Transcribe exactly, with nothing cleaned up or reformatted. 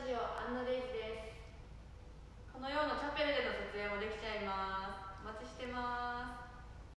ジオアンナデイズです。 このようなチャペルでの撮影もできちゃいます。お待ちしてます。